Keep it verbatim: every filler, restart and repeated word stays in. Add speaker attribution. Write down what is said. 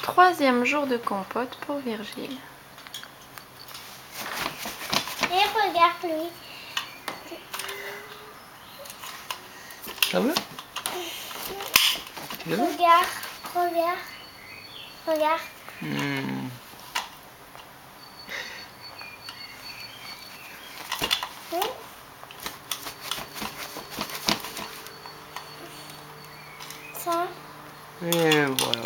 Speaker 1: Troisième jour de compote pour Virgile.
Speaker 2: Et regarde lui.
Speaker 3: Ah ouais? Tu veux?
Speaker 2: Regarde, regarde, regarde.
Speaker 3: Hmm.
Speaker 2: Hmm. Ça.
Speaker 3: Et voilà.